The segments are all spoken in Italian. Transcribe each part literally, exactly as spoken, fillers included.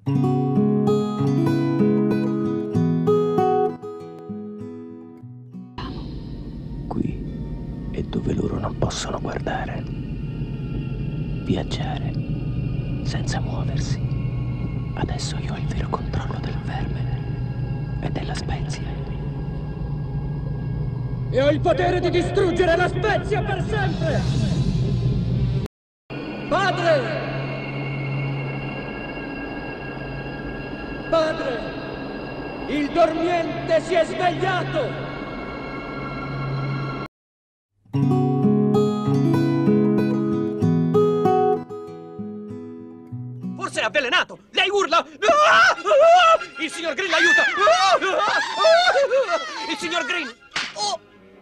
Qui è dove loro non possono guardare. Viaggiare senza muoversi. Adesso io ho il vero controllo del verme e della spezia. E ho il potere di distruggere la spezia per sempre! Padre! Padre! Il dormiente si è svegliato! Forse è avvelenato! Lei urla! Il signor Green l'aiuta! Il signor Green! Oh!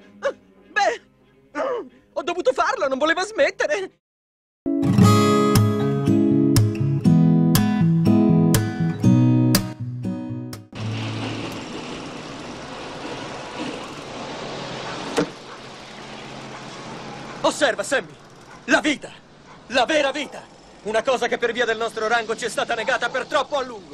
Beh! Ho dovuto farlo, non voleva smettere! Osserva, Sammy! La vita! La vera vita! Una cosa che per via del nostro rango ci è stata negata per troppo a lungo.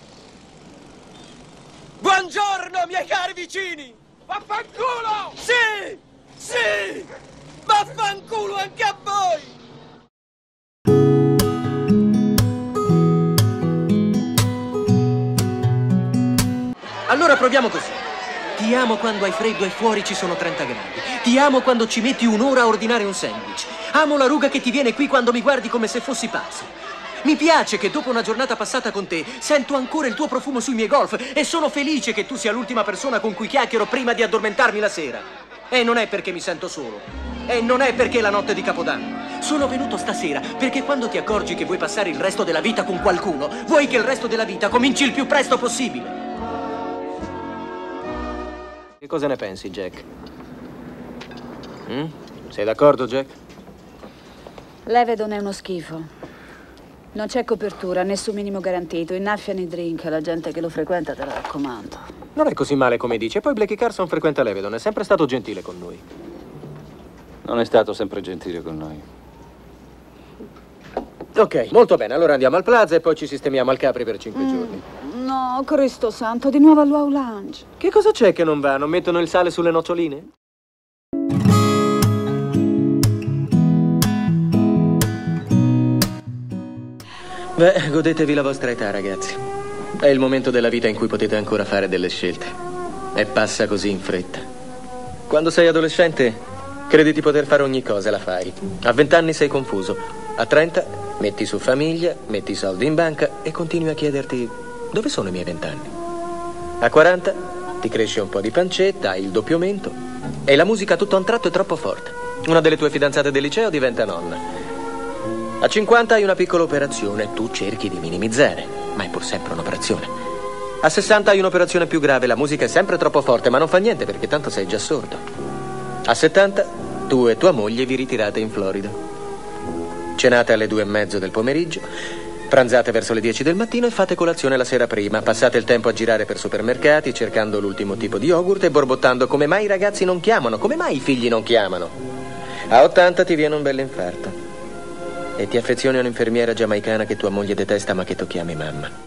Buongiorno, miei cari vicini! Vaffanculo! Sì! Sì! Vaffanculo anche a voi! Allora proviamo così. Ti amo quando hai freddo e fuori ci sono trenta gradi. Ti amo quando ci metti un'ora a ordinare un sandwich. Amo la ruga che ti viene qui quando mi guardi come se fossi pazzo. Mi piace che dopo una giornata passata con te sento ancora il tuo profumo sui miei golf e sono felice che tu sia l'ultima persona con cui chiacchiero prima di addormentarmi la sera. E non è perché mi sento solo. E non è perché è la notte di Capodanno. Sono venuto stasera perché quando ti accorgi che vuoi passare il resto della vita con qualcuno, vuoi che il resto della vita cominci il più presto possibile. Che cosa ne pensi, Jack? Mm? Sei d'accordo, Jack? Levedon è uno schifo. Non c'è copertura, nessun minimo garantito. Innaffiano i drink, la gente che lo frequenta te la raccomando. Non è così male come dici. E poi Blackie Carson frequenta Levedon, è sempre stato gentile con noi. Non è stato sempre gentile con noi. Ok, molto bene. Allora andiamo al Plaza e poi ci sistemiamo al Capri per cinque Mm. giorni. No, Cristo santo, di nuovo al Wow Lounge. Che cosa c'è che non va? Non mettono il sale sulle noccioline? Beh, godetevi la vostra età, ragazzi. È il momento della vita in cui potete ancora fare delle scelte. E passa così in fretta. Quando sei adolescente, credi di poter fare ogni cosa e la fai. A vent'anni sei confuso. A trenta, metti su famiglia, metti i soldi in banca e continui a chiederti: dove sono i miei vent'anni? A quaranta, ti cresce un po' di pancetta, hai il doppio mento e la musica tutto a un tratto è troppo forte. Una delle tue fidanzate del liceo diventa nonna. A cinquanta hai una piccola operazione, tu cerchi di minimizzare, ma è pur sempre un'operazione. A sessanta hai un'operazione più grave, la musica è sempre troppo forte, ma non fa niente perché tanto sei già sordo. A settanta, tu e tua moglie vi ritirate in Florida. Cenate alle due e mezzo del pomeriggio, pranzate verso le dieci del mattino e fate colazione la sera prima. Passate il tempo a girare per supermercati, cercando l'ultimo tipo di yogurt e borbottando: come mai i ragazzi non chiamano? Come mai i figli non chiamano? A ottanta ti viene un bell'infarto e ti affezioni a un'infermiera giamaicana che tua moglie detesta ma che tu chiami mamma.